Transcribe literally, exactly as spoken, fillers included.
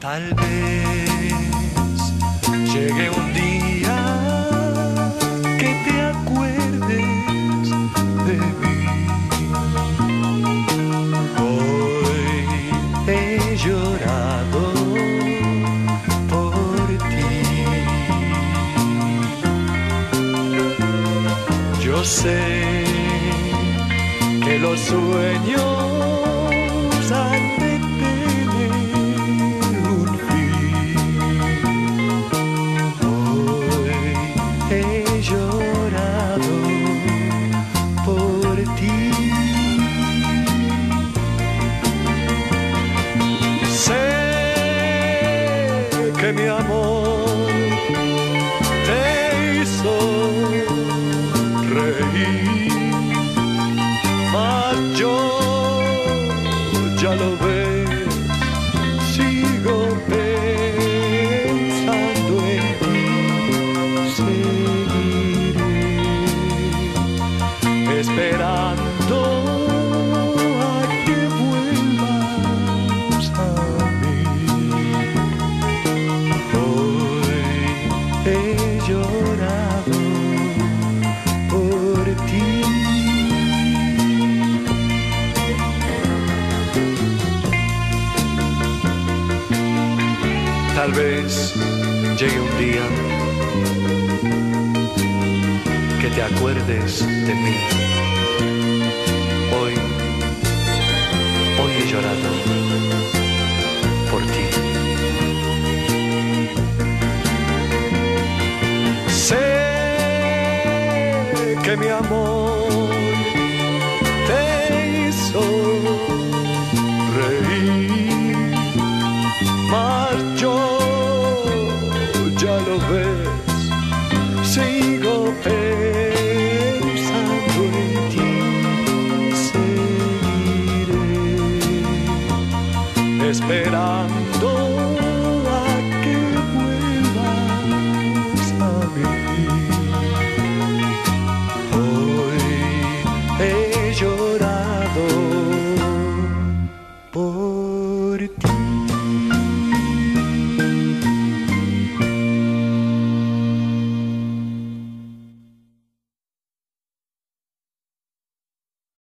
Tal vez llegue un día que te acuerdes de mí. Hoy he llorado por ti. Yo sé que los sueños han de tener un fin. Hoy he llorado por ti. Sé que mi amor te hizo reír, mas yo, ya lo ves, sigo pensando en ti. Seguiré esperando a que vuelvas a mí. Hoy he llorado por ti. Tal vez llegue un día que te acuerdes de mí. Hoy, hoy he llorado por ti. Sé que mi amor te hizo reír, mas yo, ya lo ves, sigo pensando en ti. Seguiré esperando